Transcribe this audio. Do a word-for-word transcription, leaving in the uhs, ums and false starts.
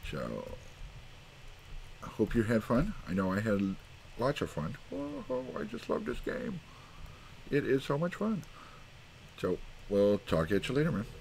So, I hope you had fun. I know I had lots of fun. Oh, I just love this game. It is so much fun. So, we'll talk at you later, man.